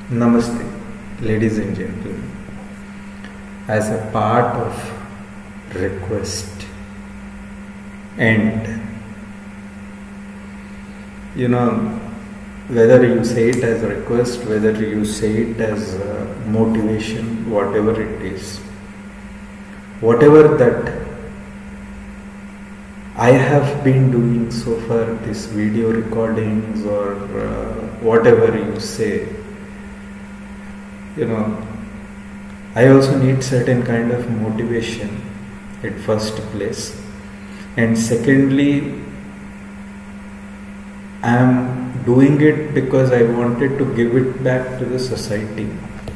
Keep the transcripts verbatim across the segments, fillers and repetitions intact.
Namaste, ladies and gentlemen. As a part of request, and you know, whether you say it as a request, whether you say it as a motivation, whatever it is, whatever that I have been doing so far, this video recordings or uh, whatever you say, you know, I also need certain kind of motivation at first place, and secondly, I am doing it because I wanted to give it back to the society.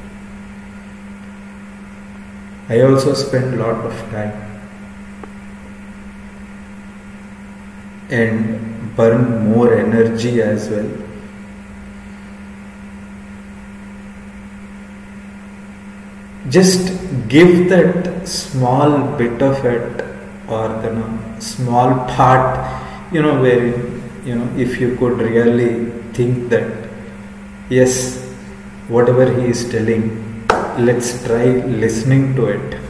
I also spend a lot of time and burn more energy as well. Just give that small bit of it, or the you know, small part, you know, where you know, if you could really think that yes, whatever he is telling, let's try listening to it,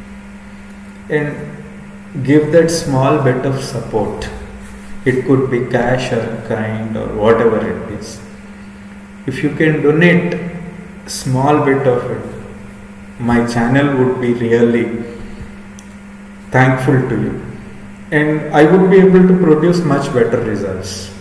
and give that small bit of support. It could be cash or kind or whatever it is. If you can donate small bit of it, my channel would be really thankful to you, and I would be able to produce much better results.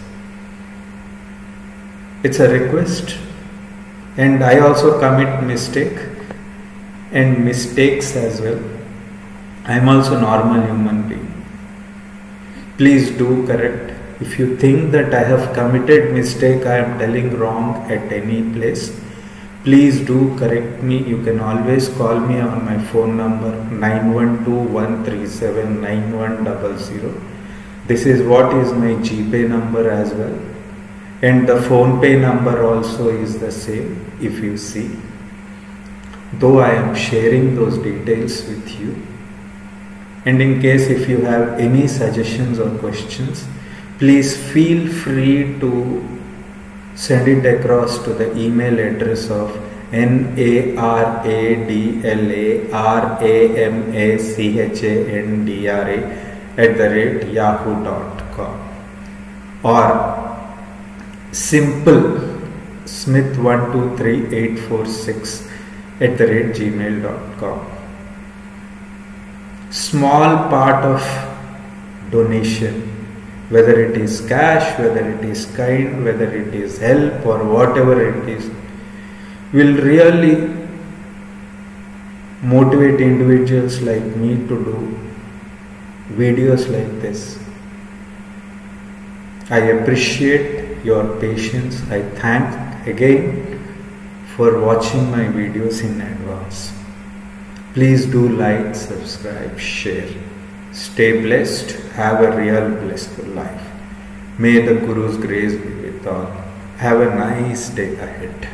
It's a request, and I also commit mistake and mistakes as well. I am also a normal human being. Please do correct. If you think that I have committed mistake, I am telling wrong at any place, please do correct me. You can always call me on my phone number nine one two, one three seven, nine one zero zero. This is what is my GPay number as well, and the PhonePe number also is the same, if you see, though I am sharing those details with you. And in case if you have any suggestions or questions, please feel free to send it across to the email address of N A R A D L A R A M A C H A N D R A at the rate yahoo dot com, or simple smith one two three eight four six at the rate gmail dot com. Small part of donation, whether it is cash, whether it is kind, whether it is help or whatever it is, will really motivate individuals like me to do videos like this. I appreciate your patience. I thank again for watching my videos in advance. Please do like, subscribe, share. Stay blessed. Have a real blissful life. May the Guru's grace be with all. Have a nice day ahead.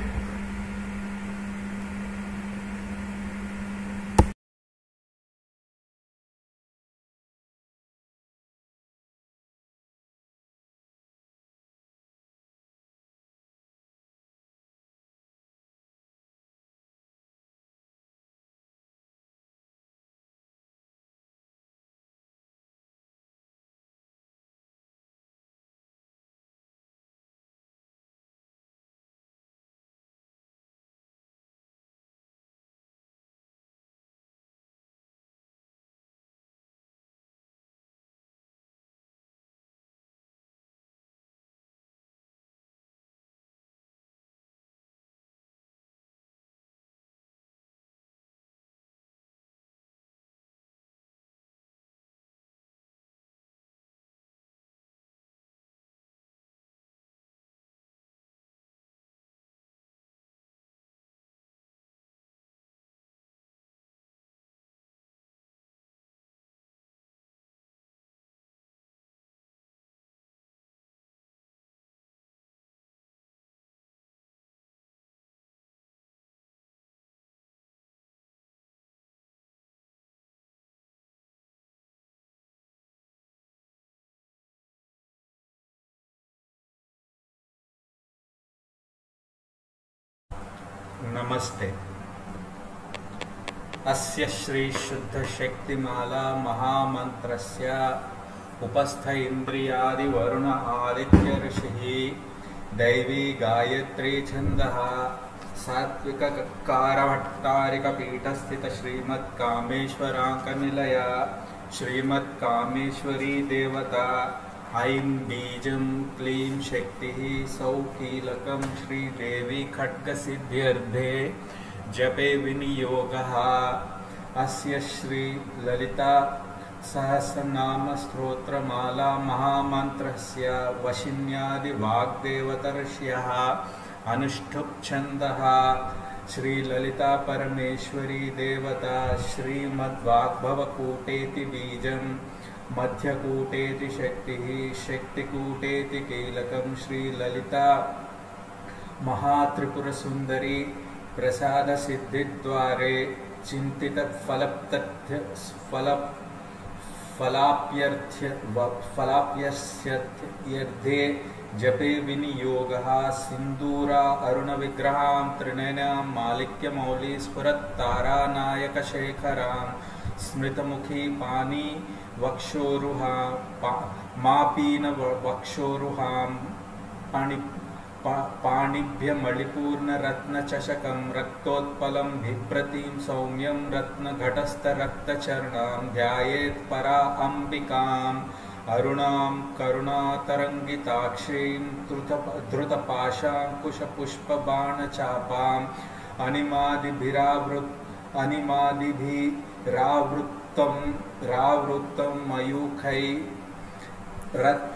नमस्ते। अस्य श्री शुद्ध शक्तिमाला महामंत्रस्य उपस्थ इंद्रियादि वरुण आदित्य ऋषिः दैवी गायत्री छंदः सात्विक कारभट्टारिक पीठस्थित श्रीमत् कामेश्वरांक निलय श्रीमत् कामेश्वरी देवता ऐं बीजं क्लीं शक्तिः सौः कीलकं श्रीदेवी खड्गसिद्ध्यर्थे जपे विनियोगः। अस्य श्री ललिता सहस्रनाम स्तोत्रमाला महामन्त्रस्य वशिन्यादि वाग्देवतर्ष्यः अनुष्ठुप् छन्दः श्री ललिता परमेश्वरी देवता श्रीमद्वाग्भवकूटेति बीजं मध्यकूटेति शक्तिः शक्तिकूटेति कीलकं श्री ललिता महात्रिपुरसुन्दरी प्रसाद सिद्धिद्वारे चिंतित फलप्तथ्य फल फलाप्यर्थ्य फलाप्यस्यर्थे जपे विनियोगः। सिंदूरा अरुण विग्रहां त्रिनयनां मालिक्यमौली स्फुरत्तारानायक शेखरां स्मृतमुखी पानी वक्षोरुहां पा, मापीन वक्षोरुहां पाणि पाणिभ्य मणिपूर्ण रत्न चषकं रक्तोत्पलं बिभ्रतीं सौम्यं रत्न घटस्थ रक्तचर्णां ध्यायेत् परा अंबिकाम् अरुणां करुणातरंगिताक्षीं धृतपाशांकुशपुष्पबाणचापाम् अनिमादिभिरावृत अनिमादिभिरावृत्तं रावृत्तं मयूखैः रत्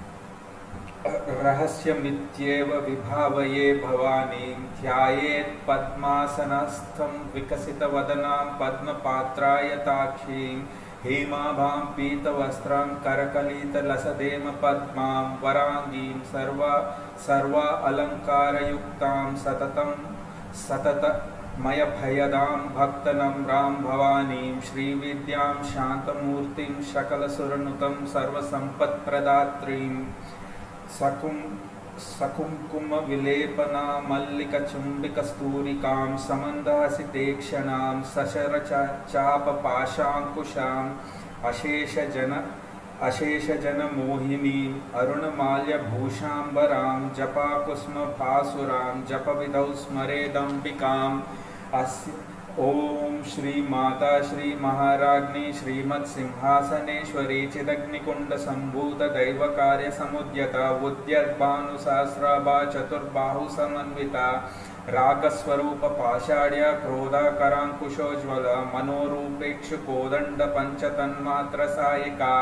रहस्यमित्येव विभावये भवानीं ध्यायेत् पद्मासनस्थं विकसितवदनां पद्मपात्रायताक्षीं हेमाभां पीतवस्त्रां करकलितलसदेम पद्मां वरांगीं सर्वा सर्वा अलङ्कारयुक्तां सततं सततमयभयदां भक्तनम्रां भवानीं श्रीविद्यां शान्तमूर्तिं सकलसुरनुतं सर्वसम्पत्प्रदात्रीं सकुं सकुंकुम विलेपना मल्लिक चुंबिक स्तूरिकां समन्दहसितेक्षणां सशर चाप पाशांकुशां अशेष जन अशेष जन मोहिनीं अरुणमाल्य भूषांबरां जपाकुस्म भासुरां जपविधौ स्मरेदंबिकाम् अस्य ओम श्री माता श्री महाराज्ञी श्रीमत् सिंहासनेश्वरी चिदग्निकुंड संभूत दैव कार्य समुद्यता उद्यद्भानु सहस्राभा चतुर्बाहु समन्विता रागस्वरूप पाषाढ़्य क्रोधाकरांकुशोज्वल मनोरूपेक्षु कोदंड पंचतन्मात्र सायिका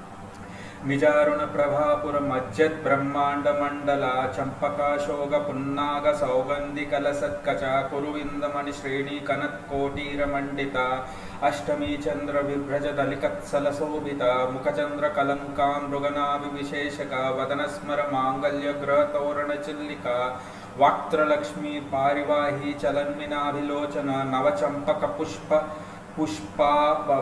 निजारुण प्रभापुर मज्जद ब्रह्मांड मंडला चंपकाशोक पुन्नाग सौगंधि कलसत्कचा कुरुविंदमणि श्रेणी कनत कोटीर मंडिता अष्टमी चंद्र विभ्रज दलिकत्सल शोभिता मुखचंद्र कलंका मृगनाभिविशेषका वदनस्मर मांगल्य ग्रह तोरण चिल्लिका वाक्त्रलक्ष्मी पारिवाही चलन्मिनाभिलोचन नवचंपक पुष्प पुष्पा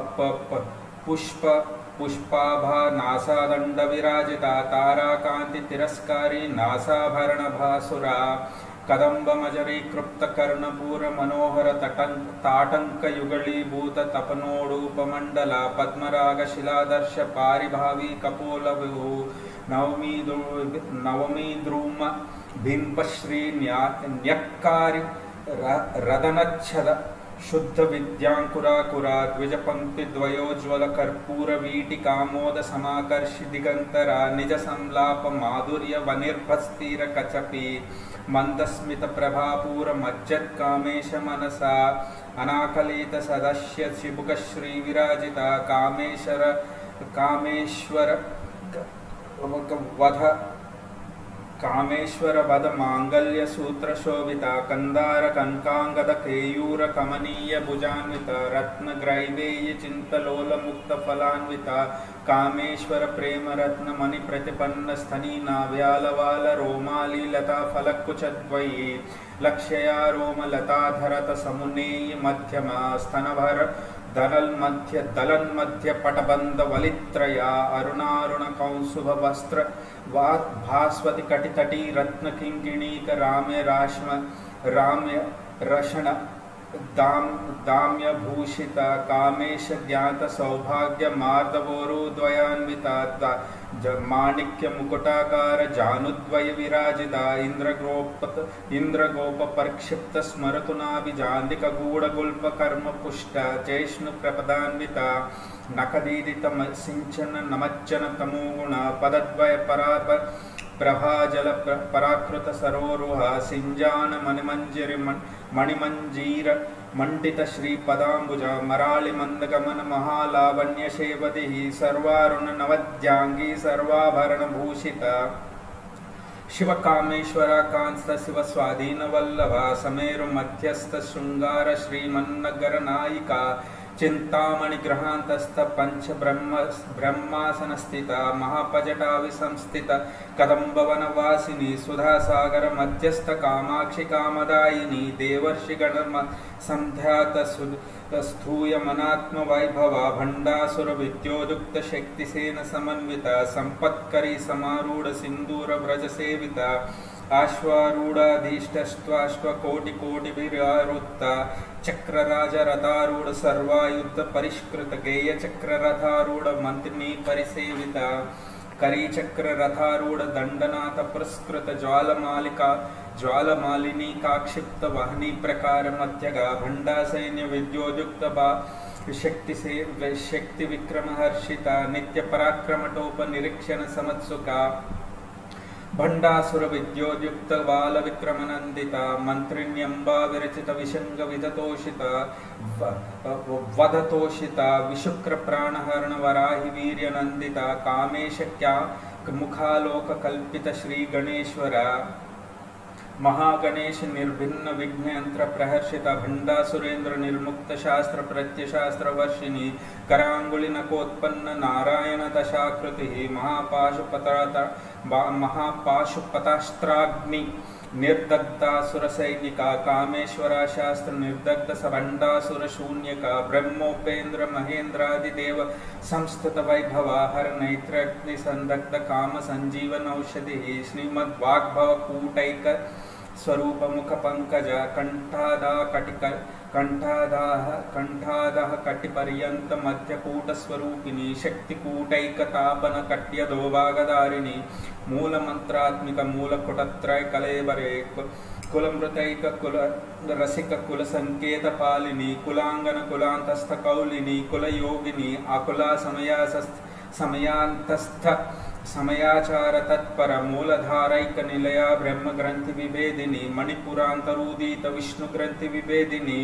पुष्प पुष्पाभा नासादंड विराजिता ताराकांति तिरस्कारी नासाभरण भासुरा कदंबमजरी कृप्त कर्णपूर मनोहर ताटंक युगलीभूत तपनोडूपमंडला पद्मराग शिलादर्श पारिभावी कपोल विभु नवमी नवमी द्रुम बिंबश्री न्यक्कारी रदनच्छद शुद्ध विद्यांकुराकुरा द्विज पंक्ति द्वयोज्वल कर्पूर वीटिकामोद समाकर्षि दिगंतरा निज संलाप माधुर्य वनिर्भस्तीर कचपी मंदस्मित प्रभापूर मज्जत कामेश मनसा अनाकलित सदस्य शिबुक श्री विराजिता कामेश्वर कामेश्वर वध कामेश्वर वद मांगल्य सूत्र शोभिता कंदार कनकांगद केयूर कमनीय भुजान्विता रत्न ग्रैवेय चिंतलोल मुक्त फलान्विता कामेश्वर प्रेम रत्न मणि प्रतिपन्न स्थनी नाव्यालवाल रोमाली लता फलकुचद्वयी लक्ष्या रोम लता धरत समुनेय मध्यमा स्तनभर दलल मध्य दलन मध्य पटबंध वलित्रया अरुणारुण कौंसुभ वस्त्र भास्वति कटितटी रत्न किंकिणीक राम्य राश्म राम्य रषण दाम दाम्य भूषिता कामेश ज्ञात सौभाग्य मार्दवोरुद्वयान्विता माणिक्य मुकुटाकार जानुद्वय विराजिता इंद्रगोप इंद्रगोप परिक्षिप्त स्मरतु नाभिजान्दिक गूढ़गुल्प कर्म पुष्ट जैष्णु प्रपदान्विता नखदीदित सिंचन नमज्जन तमोगुण पदद्वय पराप प्रभाजल पराकृत सरोरुह सिंजान मणिमंजिरी मणिमंजीर मंडित श्री पदांबुज मराळि मंदगमन महालावण्य शेवति सर्वारुण नवद्यांगी सर्वाभरण भूषिता शिव कामेश्वर कांस्त शिव स्वाधीन वल्लभ समेरु मध्यस्थ शृंगार श्रीमन्नगर नायिका चिंतामणि ग्रहांतस्थ पंच ब्रह्म ब्रह्मासन स्थिता महापजटा विसंस्थित कदंबवन वासिनी सुधा सागर मध्यस्थ कामाक्षि कामदायिनी देवर्षि गण संध्यात स्थूय मनात्म वैभव भंडासुर विद्योदुक्त शक्तिसेन समन्विता संपत्करी समारूढ़ सिंदूर व्रज सेविता आश्वारूढ़ाधीष्टस्त्वाश्व कोटि कोटि विरारुत्ता चक्रराज रथारूढ़ सर्वायुध परिष्कृत गेय चक्र रथारूढ़ मंत्रिनी परिसेविता करी चक्र रथारूढ़ दंडनाथ पुरस्कृत ज्वालमालिका ज्वालमालिनी काक्षिप्त वाहनी प्रकार मध्यगा भंडा सैन्य विद्योयुक्त बा शक्ति से शक्ति विक्रम हर्षिता नित्य पराक्रम टोप निरीक्षण समत्सुका भंडासुर विद्योयुक्त बाल विक्रमनंदिता मंत्रिण्यंबा विरचित विशंग विधतोषिता वधतोषिता विशुक्र प्राणहरण वराहि वीर्य नंदिता कामेशक्या मुखालोक कल्पित श्री गणेश्वरा महागणेश निर्भिन्न विघ्नयंत्र प्रहर्षिता भंडा सुरेंद्र निर्मुक्त शास्त्र प्रत्यशास्त्र वर्षिणी करांगुली नकोत्पन्न नारायण दशाकृति महापाशुपता महापाशुपतास्त्राग्नि निर्दग्धासुर सैनिका कामेश्वरा शास्त्र निर्दग्ध सभंडासुर शून्यका ब्रह्मोपेन्द्र महेन्द्रादिदेव संस्थित वैभवा हर नैत्राग्नि संदग्ध काम संजीवन औषधि श्रीमद्वाग्भव कूटैक स्वरूप मुख पंकज कंठादा कटिक कंठादाह कंठादह कटिपर्यंत मध्यकूट स्वरूपिणी शक्तिकूटैकतापन कट्य दोभागधारिणी मूल मंत्रात्मिक मूल कुटत्रय कलेबरे कुलमृतैक कुल रसिक कुल संकेत पालिनी कुलांगन कुलांतस्थ कौलिनी कुल योगिनी अकुला समयासस्थ समयांतस्थ समयाचार तत्पर मूलधारैक निलया ब्रह्म ग्रंथि विभेदिनी मणिपुरांतरूदित विष्णु ग्रंथि विभेदिनी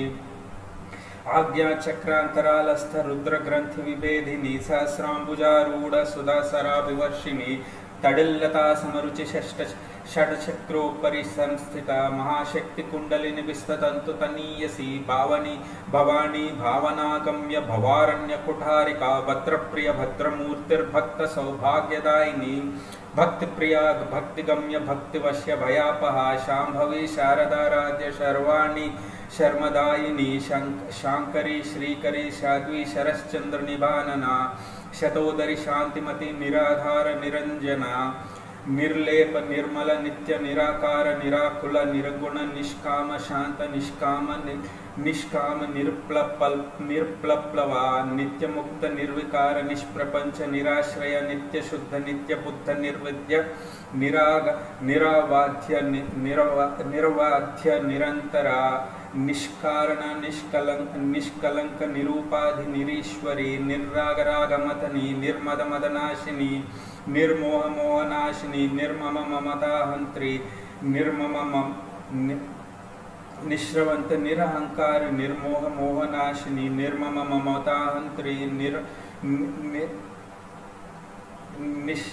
आज्ञा चक्रांतरालस्थ रुद्र ग्रंथि विभेदिनी सहस्रांबुजारूढ़ सुधासरा विवर्षिणी तडिल्लता समरुचि षष्ट षड्चक्रोपरि संस्थिता महाशक्ति कुंडलिनी विस्ततंतु तनीयसी भावनी भवानी भावनागम्य भवारण्य कुठारिका भद्रप्रिय भद्रमूर्तिर्भक्त सौभाग्यदायिनी भक्ति प्रिया भक्तिगम्य भक्तिवश्य भयापहा शांभवी शारदाराध्य शर्वाणी शर्मदायिनी शांकरी श्रीकरी साध्वी शरश्चंद्र निभानना शतोदरी शांतिमती निराधार निरंजना निर्लेप निर्मल नित्य निराकार निराकुल निर्गुण निष्काम शांत निष्काम निष्काम निर्प्लपल निर्प्लप्लवा नित्य मुक्त निर्विकार निष्प्रपंच निराश्रय नित्य शुद्ध नित्य बुद्ध निर्विद्य निराग निरावाध्य निरवा निर्वाध्य निरंतरा निष्कारण निष्कलंक निष्कलंक निरूपाधि निरीश्वरी निर्रागरागमतनी निर्मद मदनाशिनी निर्मोह मोहनाशिनी निर्मम ममताहंत्री निर्मम निश्रवंत निरहंकार निर्मोह मोहनाशिनी निर्मम ममताहंत्री निर निश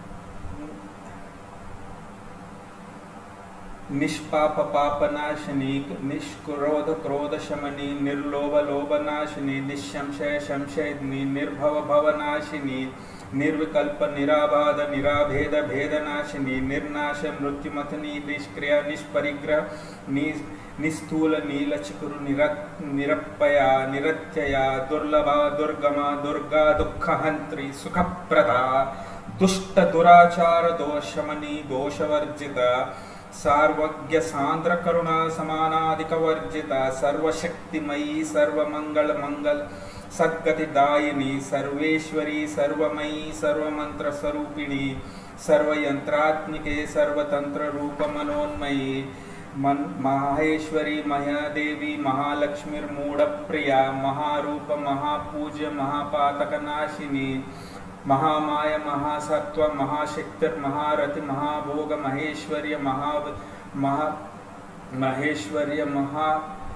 निष्पाप पापनाशिनी निष्क्रोध क्रोध शमनी निर्लोभ लोभनाशिनी निशंशय संशयनी निर्भव भवनाशिनी निर्विकल्प निराबाध निराभेद भेदनाशिनी निर्नाश मृत्युमथनी निष्क्रिय निष्परिग्रह निस्थूल नीलचिकुरु निरप्पया निरत्यया दुर्लभा दुर्गमा दुर्गा दुःखहंत्री सुखप्रदा दुष्ट दुराचार दोषमनी दोषवर्जिता सार्वज्ञ सांद्र करुणा समानाधिक वर्जिता सर्वशक्तिमयी सर्वमंगल मंगल सद्गतिदायिनी सर्वेश्वरी सर्वमयी सर्वमंत्र स्वरूपिणी सर्वयंत्रात्मिके सर्वतंत्र रूप मनोन्मयी मन माहेश्वरी महादेवी महालक्ष्मीर्मूढ़ प्रिया महारूप महापूज्य महापातकनाशिनी महामाय महासत्व महाशक्तिर महारथि महाभोग महेश्वर्य महा महा महेश्वर्य महा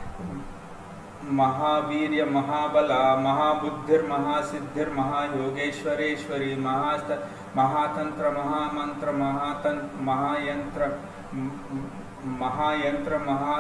महावीर्य महाबला महाबुद्धिर महासिद्धिर महायोगेश्वरेश्वरी महास्त महातंत्र महामंत्र महातंत्र महायंत्र महायंत्र महा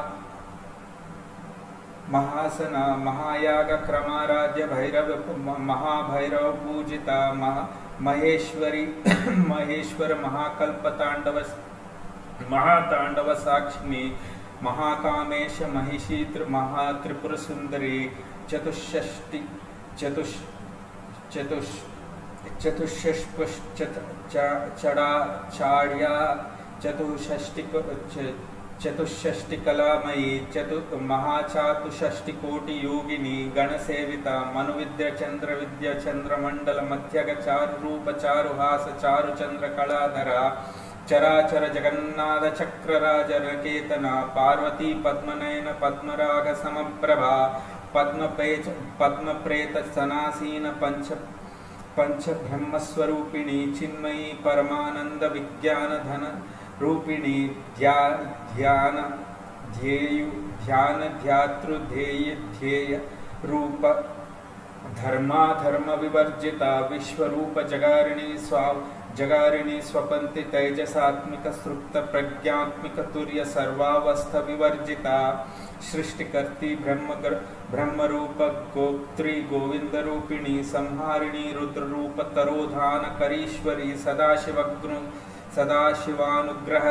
महासना महायाग क्रमाराध्य भैरव महाभैरव पूजिता महा महेश्वरी महेश्वर महाकल्पतांडव महातांडव साक्षिणी महाकामेश महिषीत्र महात्रिपुर सुंदरी चतुष्षष्टि चतुष चतुष चतुष्षष्प चड़ा चाड़्या चतुष्षष्टि चतुष्षष्टि कलामयी चतु महाचातुष्षष्टि कोटि योगिनी गणसेविता मनुविद्या चंद्र विद्या चंद्रमंडल मध्यग चारु रूप चारुहास चारु चंद्र कलाधरा चराचर जगन्नाथ चक्रराज रकेतना पार्वती पद्मनयन पद्मराग समप्रभा पद्मपेच पद्मप्रेत सनासीन पंच पंच ब्रह्मस्वरूपिणी चिन्मयी परमानंद विज्ञान धन रूपिणी ध्या ध्यान ध्येयु ध्यान ध्यातृ ध्येय ध्येय रूप धर्मा धर्म विवर्जिता विश्वरूप जगारिणी स्वाव जगारिणी स्वपंति तेजसात्मिक सृप्त प्रज्ञात्मिक तुर्य सर्वावस्थ विवर्जिता सृष्टिकर्ती ब्रह्म ब्रह्मरूप गोत्री गोविंद रूपिणी संहारिणी रुद्र रूप तरोधान करीश्वरी सदाशिवग्नु सदाशिवानुग्रह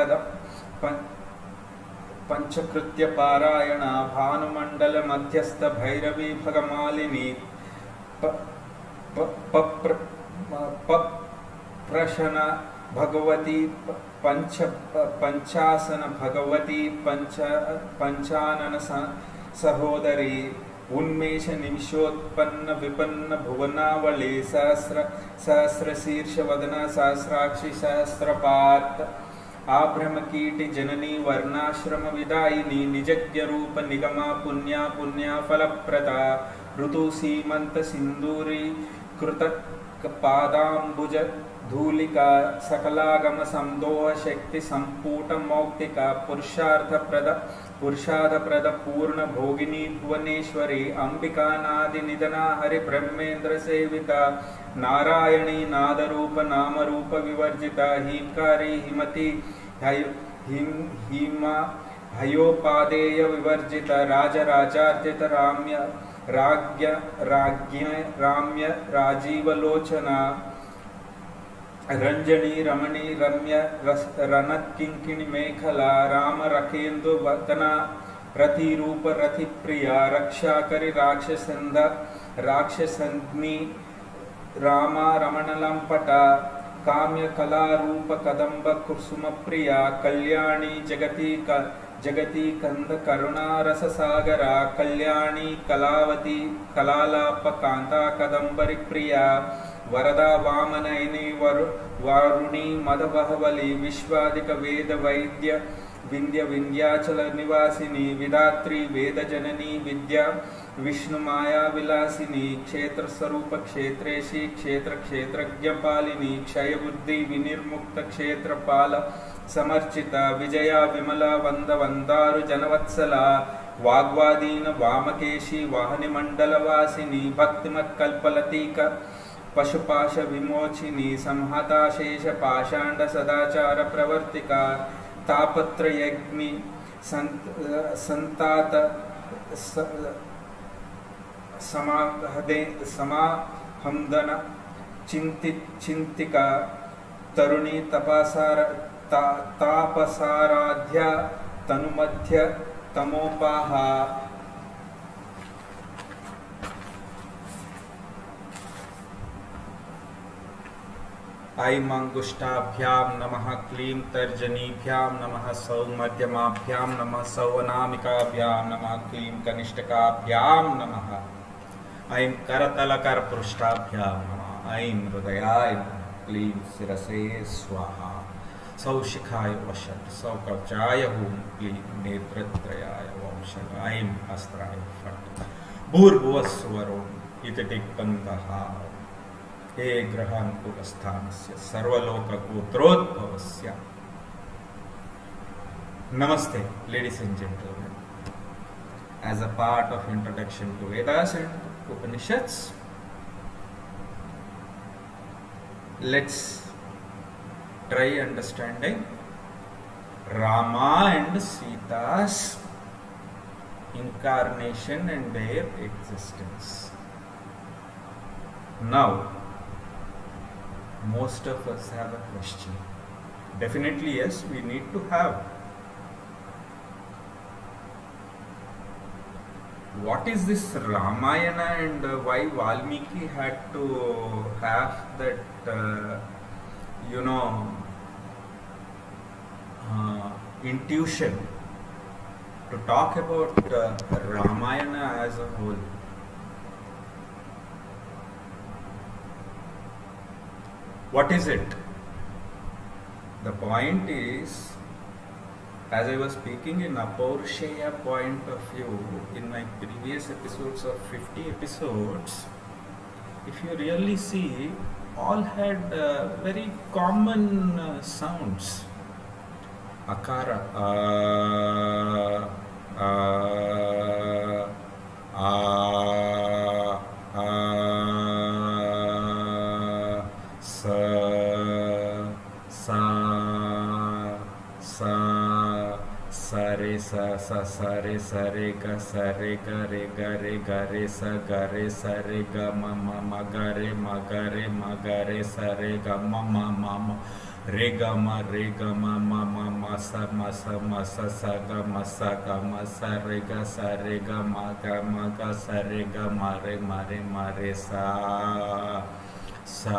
पंचकृत्य पारायण भानुमंडल मध्यस्थ भैरवी भगमालिनी प्रशन भगवती पंच पंचासन भगवती पंच पंचानन सहोदरी उन्मेष निमिषोत्पन्न विपन्न भुवनावली सहस्र सहस्र शीर्ष वदना सहस्राक्षी सहस्रपात आभ्रम कीटि जननी वर्णाश्रम विदायिनी निजज्ञ रूप निगमा पुण्या पुण्या फलप्रदा ऋतु सीमंत सिंदूरी कृतक पादांबुज धूलिका सकलागम समदोह शक्ति संपूट मौक्तिका पुरुषार्थ प्रद पुरुषार्थ प्रद पूर्ण भोगिनी भुवनेश्वरी अंबिका नादि निधना हरि ब्रह्मेंद्र सेविता नारायणी नादरूप नाम रूप विवर्जिता हींकारी हिमति हिम हिमा हयोपादेय विवर्जिता राजराजार्जित राम्य राज्ञ राज्ञ राम्य राजीवलोचना रंजनी रमणी रम्य रनत किंकिणी मेखला राम रखेन्दु वतना रति रूप रति प्रिया रक्षा करि राक्षसंध राक्षसंग्नि रामा रमणलंपटा काम्य कला रूप कदंब कुसुम प्रिया कल्याणी जगती का जगती कंद करुणा रस सागरा कल्याणी कलावती कलालाप कांता कदंबरी प्रिया वरदा वामनयनी वरु वारुणी मदबहवली विश्वादिक वेद वैद्य विंध्य विंध्याचल निवासिनी विधात्री वेद जननी विद्या विष्णु माया विलासिनी क्षेत्र स्वरूप क्षेत्रेशी क्षेत्र क्षेत्रज्ञ पालिनी क्षय बुद्धि विनिर्मुक्त क्षेत्र पाल समर्चिता विजया विमला वंद वंदारु जनवत्सला वाग्वादीन वामकेशी वाहनि मंडल वासिनी भक्तिमत् कल्पलतिका पशुपाश विमोचिनी संहता शेष पाषांड सदाचार प्रवर्तिका तापत्र यज्ञि संत संतात समाहदे समाहमदन चिंतित चिंतिका तरुणी तपासार ता, तापसाराध्या तनुमध्य तमोपाहा ऐं अंगुष्ठाभ्यां नमः, क्लीं तर्जनीभ्यां नमः, सौ मध्यमाभ्यां नमः, सौ अनामिकाभ्यां नमः, क्लीं कनिष्ठकाभ्यां नमः, ऐं करतलकरपृष्ठाभ्यां नमः, ऐं हृदयाय नमः, क्लीं शिरसे स्वाहा, सौ शिखाय वषट्, सौ कवचाय हुं, क्लीं नेत्रत्रयाय वंशट्, ऐं अस्त्राय फट्, भूर्भुवस्सुवरों इति दिक्पन्तः। हे ग्रहानुकूलस्थानस्य सर्वलोकगोत्रोद्भवस्य। Namaste, ladies and gentlemen. As a part of introduction to Vedas and Upanishads, let's try understanding Rama and Sita's incarnation and their existence. Now, most of us have a question. Definitely yes, we need to have. What is this Ramayana, and uh, why Valmiki had to have that, uh, you know, uh, intuition to talk about uh, Ramayana as a whole? What is it? The point is, as I was speaking in Apaurushaya point of view in my previous episodes of fifty episodes, if you really see, all had uh, very common uh, sounds. Akara, uh, uh, uh, uh, sa, sa, sa, sa re sa sa sa re sa re ga sa re ga re ga re ga re sa ga re sa re ga ma ma ma ga re ma ga re ma ga re sa re ga ma ma ma ma re ga ma re ga ma ma ma ma sa ma sa ma sa sa ga ma sa ga ma sa re ga sa re ga ma ga ma ga sa re ga ma re ma re ma re sa sa.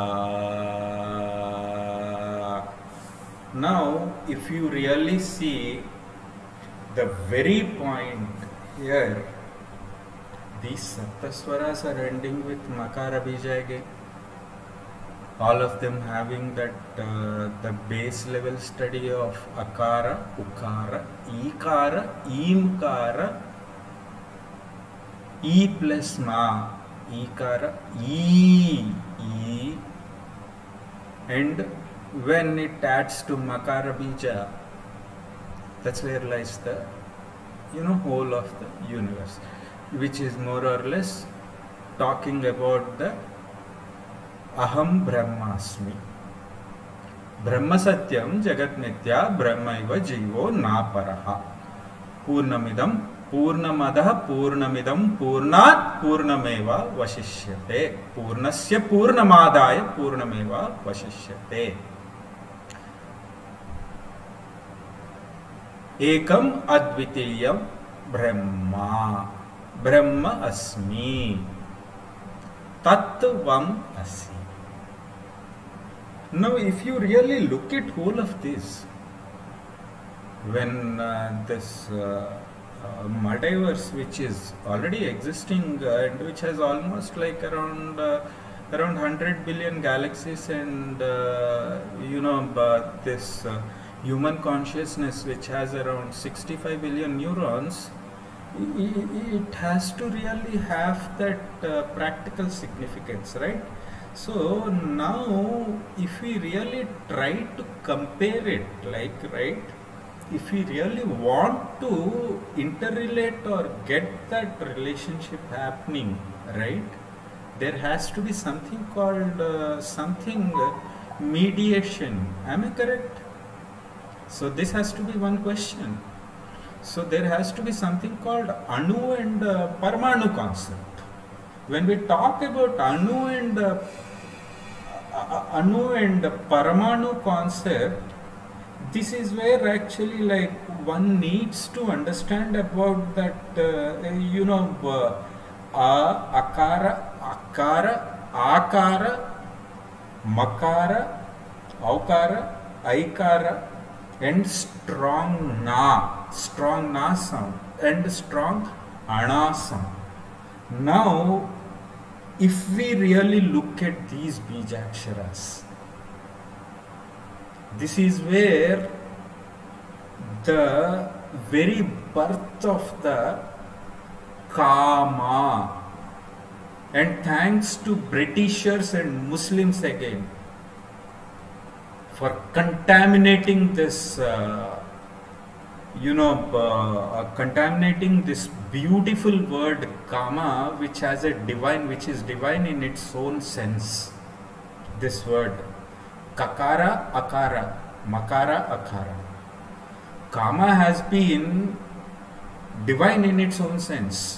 Now, if you really see the very point here, these Saptaswaras are ending with Makara Bija again. All of them having that uh, the base level study of Akara, Ukara, Ikara, Imkara, E plus Ma, Ikara, E, E, and when it adds to Makara Bija, that's where lies the, you know, whole of the universe, which is more or less talking about the Aham Brahmasmi. Brahma Satyam Jagat Nitya Brahmaiva Jivo Naparaha. Purnamidam Purnamadaha Purnamidam Purnat Purnameva Vashishyate. Purnasya Purnamadaya Purnameva Vashishyate. Ekam Advitiyam Brahma. Brahma Asmi. Tattvam Asi. Now, if you really look at whole of this, when uh, this uh, uh, multiverse, which is already existing uh, and which has almost like around uh, around one hundred billion galaxies, and uh, you know uh, this uh, human consciousness, which has around sixty-five billion neurons, it has to really have that uh, practical significance, right? So now, if we really try to compare it, like, right, if we really want to interrelate or get that relationship happening, right, there has to be something called uh, something uh, mediation. Am I correct? So this has to be one question. So there has to be something called Anu and uh, Parmanu concept. When we talk about Anu and uh, Anu and Parmanu concept, this is where actually like one needs to understand about that uh, you know uh, a, akara, akara, akara, makara, aukara, aikara, and strong na, strong na sound, and strong ana sound. Now, if we really look at these bijaksharas, this is where the very birth of the Kama, and thanks to Britishers and Muslims again for contaminating this, uh, you know, uh, uh, contaminating this beautiful word Kama, which has a divine, which is divine in its own sense. This word Kakara, Akara, Makara, Akara. Kama has been divine in its own sense.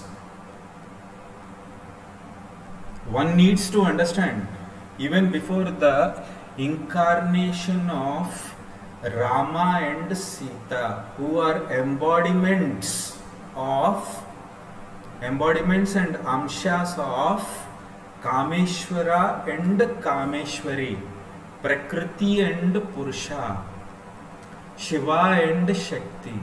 One needs to understand, even before the incarnation of Rama and Sita, who are embodiments of embodiments and amshas of Kameshwara and Kameshwari, Prakriti and Purusha, Shiva and Shakti.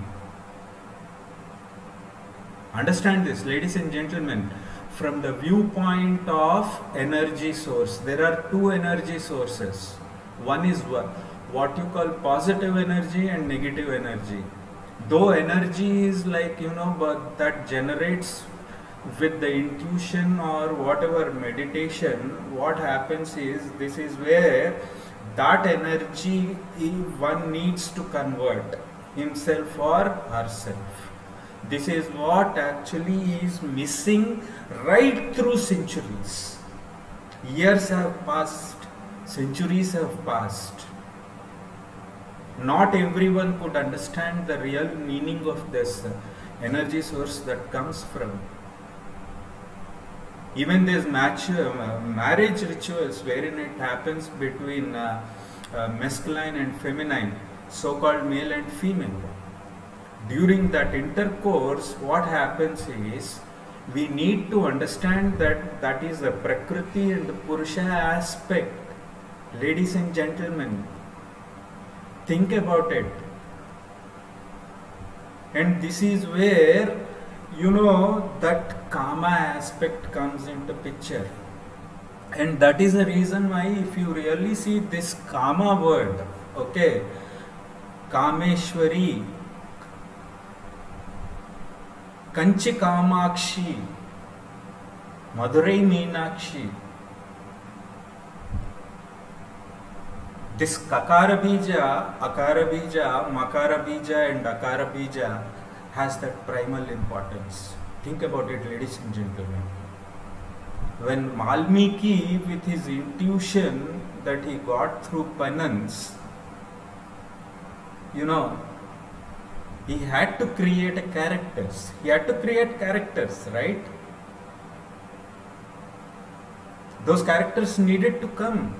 Understand this, ladies and gentlemen. From the viewpoint of energy source, there are two energy sources. One is what, what you call positive energy and negative energy. Though energy is like, you know, but that generates with the intuition or whatever meditation, what happens is, this is where that energy one needs to convert himself or herself. This is what actually is missing right through centuries. Years have passed, centuries have passed. Not everyone could understand the real meaning of this energy source that comes from. Even these match, uh, marriage rituals wherein it happens between uh, uh, masculine and feminine, so-called male and female. During that intercourse, what happens is, we need to understand that that is the Prakriti and the Purusha aspect. Ladies and gentlemen, think about it. And this is where, you know, that Kama aspect comes into picture. And that is the reason why, if you really see this Kama word, okay, Kameshwari, Kanchi Kamakshi, Madurai Meenakshi. This Kakara Bija, Akara Bija, Makara Bija and Akara Bija has that primal importance. Think about it, ladies and gentlemen. When Valmiki, with his intuition that he got through penance, you know, he had to create a characters. He had to create characters, right? Those characters needed to come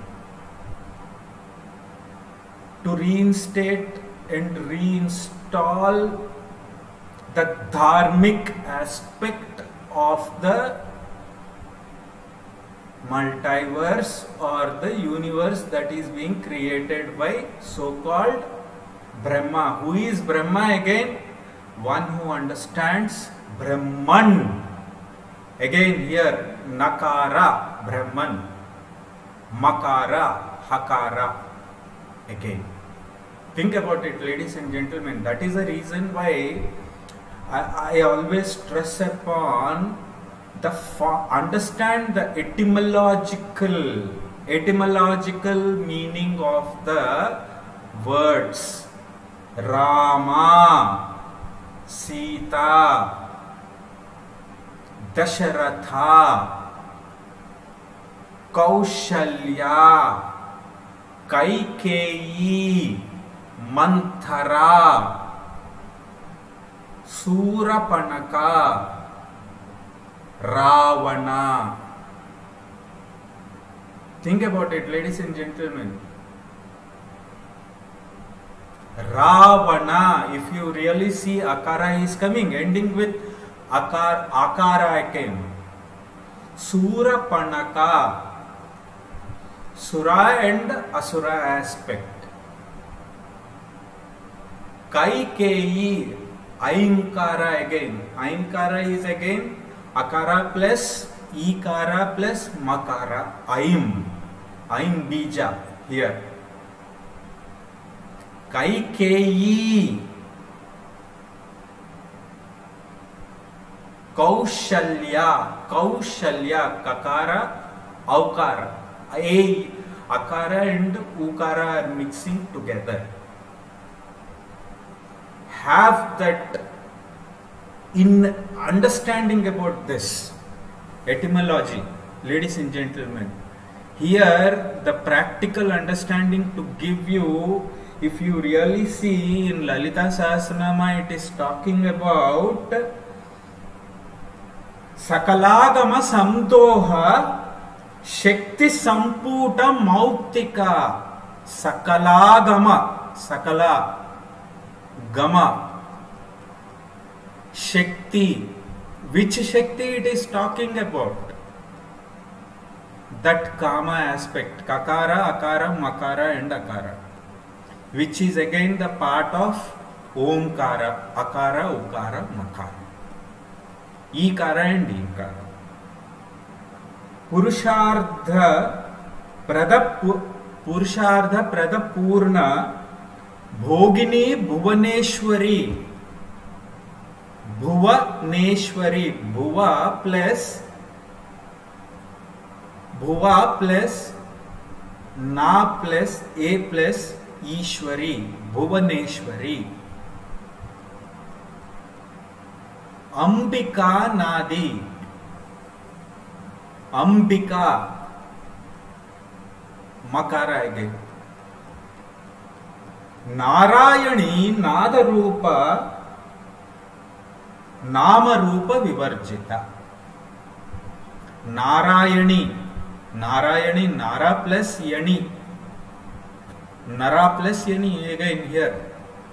to reinstate and reinstall the dharmic aspect of the multiverse or the universe that is being created by so-called Brahma. Who is Brahma again? One who understands Brahman. Again here, Nakara, Brahman. Makara, Hakara. Again. Think about it, ladies and gentlemen. That is the reason why I, I always stress upon the understand the etymological etymological meaning of the words Rama, Sita, Dasharatha, Kaushalya, Kaikeyi, Manthara, Surapanaka, Ravana. Think about it, ladies and gentlemen. Ravana, if you really see, Akara is coming, ending with Akar, Akara again. Surapanaka, Sura and Asura aspect. Kaikeyi, Ainkara again. Ainkara is again Akara plus Ikara plus Makara. Aim. Aim Bija here. Kaikeyi. Kaushalya. Kaushalya. Kakara. Aukara. A. Akara and Ukara are mixing together. Have that in understanding about this etymology, ladies and gentlemen. Here the practical understanding to give you, if you really see in Lalita Sahasranama, it is talking about Sakalagama Samdoha Shakti Samputa Mautika. Sakalagama, Sakala Gama Shakti. Which Shakti it is talking about? That Kama aspect, Kakara, Akara, Makara and Akara, which is again the part of Omkara, Akara, Ukara, Makara, Ikara and Ikara. Purushartha Prada Purushartha Prada Purna Bhogini Bhuvaneshwari. Bhuvaneshwari. Bhuva plus Bhuva plus Na plus A plus Ishwari. Bhuvaneshwari. Ambika Nadi. Ambika. Makara again. Narayani Nadarupa Namarupa Vivarjita. Narayani. Narayani, Nara plus Yani. Nara plus Yani again here.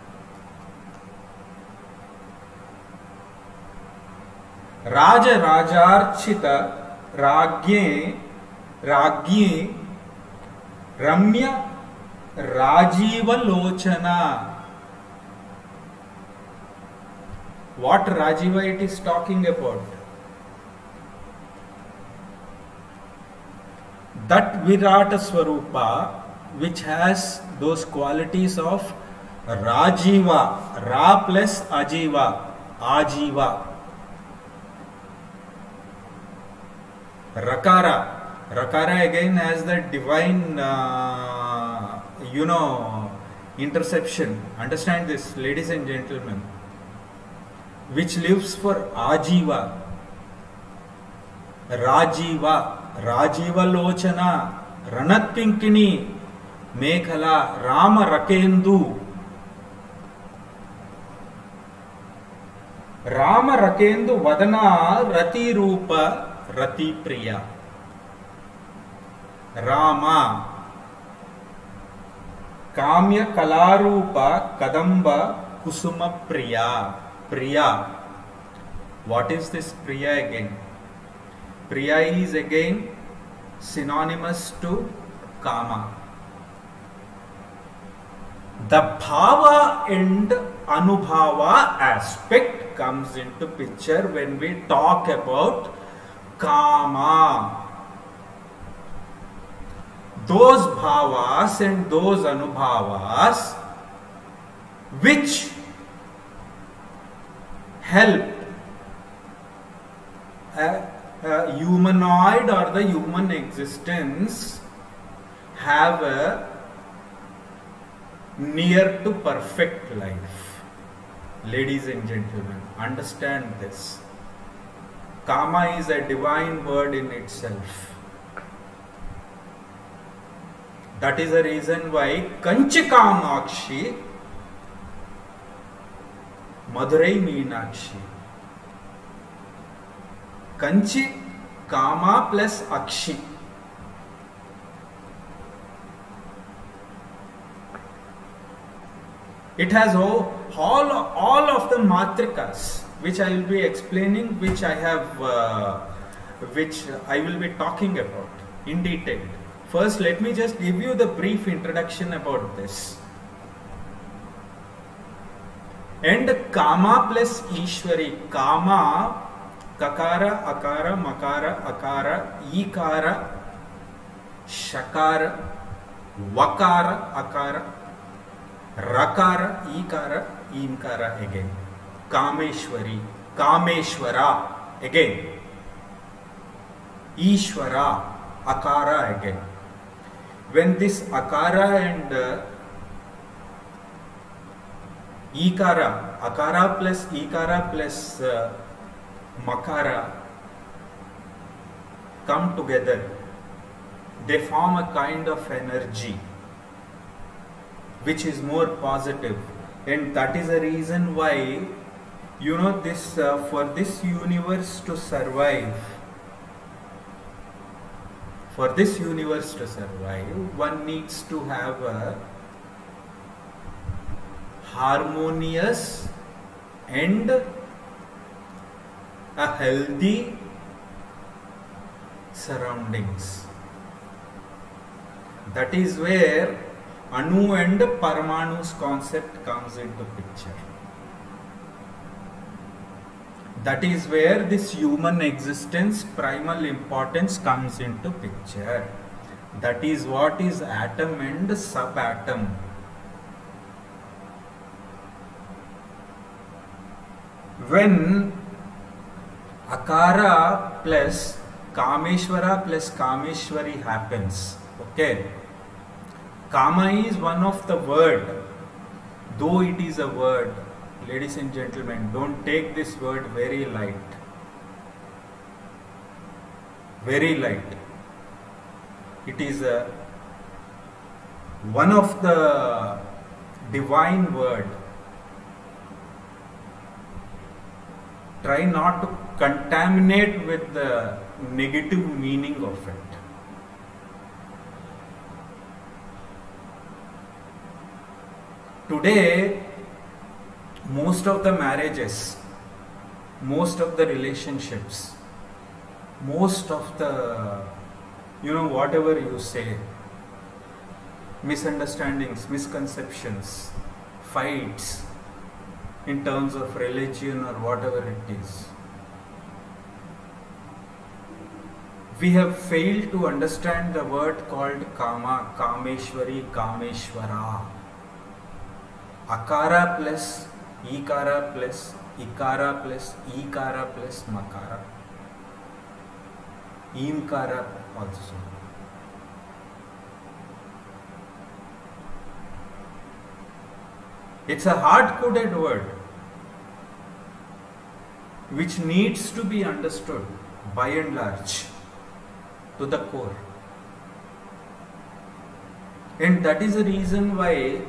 Raja Rajarchita Ragye Ragye Ramya Rajiva Lochana. What Rajiva it is talking about? That Virata Swarupa which has those qualities of Rajiva, Ra plus Ajiva, Ajiva. Rakara. Rakara again has the divine, uh, you know, interception. Understand this, ladies and gentlemen. Which lives for Ajiva. Rajiva. Rajiva Lochana. Ranat Pinkini. Mekhala. Rama Rakendu. Rama Rakendu Vadana Rati Rupa. Rati Priya. Rama Kamya Kalarupa Kadamba Kusuma Priya. Priya. What is this Priya again? Priya is again synonymous to Kama. The Bhava and Anubhava aspect comes into picture when we talk about Kama. Those bhavas and those anubhavas which help a, a humanoid or the human existence have a near to perfect life. Ladies and gentlemen, understand this. Kama is a divine word in itself. That is the reason why Kanchi Kamakshi, Madurai Meenakshi. Kanchi, Kama plus Akshi. It has all, all, all of the matrikas which I will be explaining, which I have, uh, which I will be talking about in detail. First, let me just give you the brief introduction about this. And Kama plus Ishwari. Kama, Kakara, Akara, Makara, Akara, Ikara, Shakara, Vakara, Akara, Rakara, Ikara, Imkara again. Kameshwari, Kameshwara again. Ishwara, Akara again. When this Akara and uh, Ikara, Akara plus Ikara plus uh, Makara come together, they form a kind of energy which is more positive, and that is the reason why, you know, this uh, for this universe to survive, for this universe to survive, one needs to have a harmonious and a healthy surroundings. That is where Anu and Paramanu's concept comes into picture. That is where this human existence primal importance comes into picture. That is what is atom and subatom. When Akara plus Kameshwara plus Kameshwari happens, okay, Kama is one of the word, though it is a word, ladies and gentlemen, don't take this word very light, very light. It is a one of the divine word. Try not to contaminate with the negative meaning of it. Today, most of the marriages, most of the relationships, most of the, you know, whatever you say, misunderstandings, misconceptions, fights, in terms of religion or whatever it is. We have failed to understand the word called Kama, Kameshwari, Kameshwara. Akara plus Ikara plus Ikara plus Ikara plus Makara. Imkara also. It's a hard-coded word which needs to be understood by and large to the core. And that is the reason why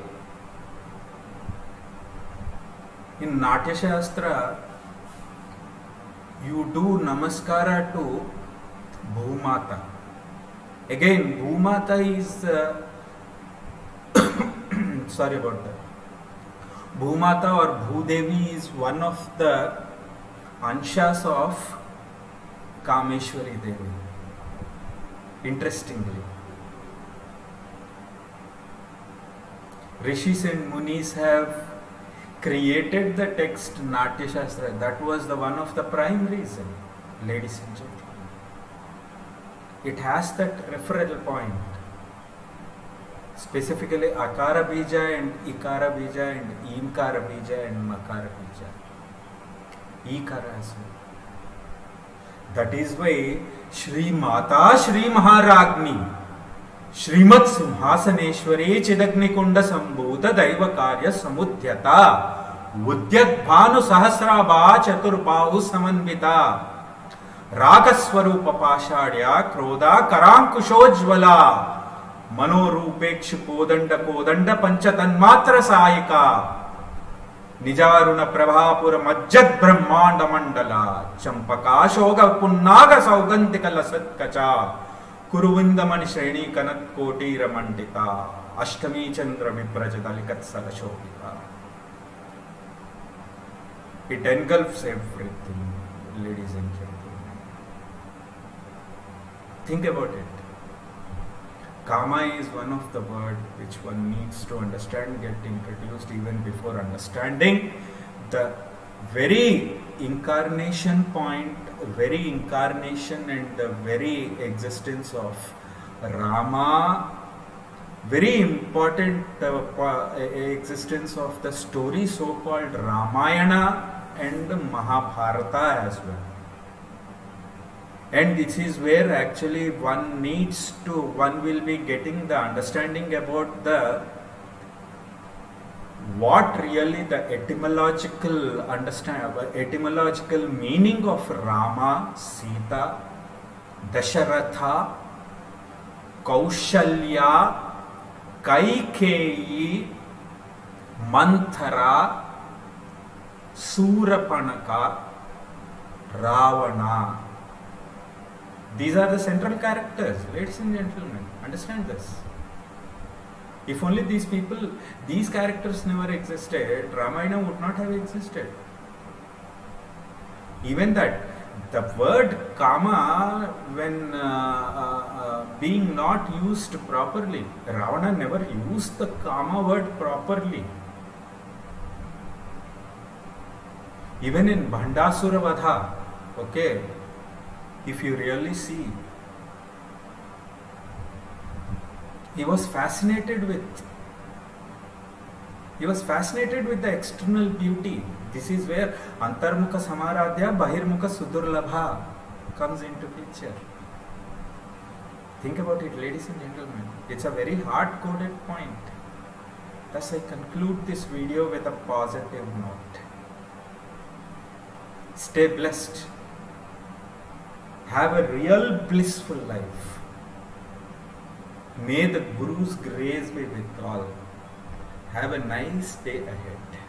in Natya Shastra you do Namaskara to Bhumata. Again, Bhumata is uh, sorry about that. Bhumata or Bhudevi is one of the anshas of Kameshwari Devi. Interestingly, Rishis and Munis have created the text Natya Shastra. That was the one of the prime reason, ladies and gentlemen. It has that referral point. Specifically Akara Bija and Ikara Bija and Imkara Bija and Makara Bija. Ikara as well. That is why Shri Mata Shri Maharagni Shrimat Simhasaneshwari Chidagni Kunda Sambhuta Daiva Karya Samudhyata Udyat Bhanu Sahasrabha Chaturbahu Samanvita Rakaswarupa Pashadya Krodha Karankushojvala Manorupekshu Kodanda Kodanda Panchatanmatra Sayika Nijaruna Prabhapura Majjad Brahmanda Mandala Champaka Shoga Punnaga Saugantika Lasat Kacha Kuruvindamani Shreni Kanat Koti Ramandita Ashtami Chandra Viprajadalikat Salashopika. It engulfs everything, ladies and gentlemen. Think about it. Kama is one of the word which one needs to understand, get introduced even before understanding the very incarnation point, very incarnation and the very existence of Rama, very important uh, existence of the story so-called Ramayana and Mahabharata as well. And this is where actually one needs to, one will be getting the understanding about the what really the etymological understand, etymological meaning of Rama, Sita, Dasharatha, Kaushalya, Kaikeyi, Manthara, Surapanaka, Ravana. These are the central characters, ladies and gentlemen. Understand this. If only these people, these characters never existed, Ramayana would not have existed. Even that, the word Kama, when uh, uh, uh, being not used properly, Ravana never used the Kama word properly. Even in Bhandasura Vadha, okay, if you really see, he was fascinated with, he was fascinated with the external beauty. This is where Antarmukha Samaradhya, Bahirmukha Sudurlabha comes into picture. Think about it, ladies and gentlemen. It's a very hard-coded point. Thus, I conclude this video with a positive note. Stay blessed. Have a real blissful life. May the Guru's grace be with all. Have a nice day ahead.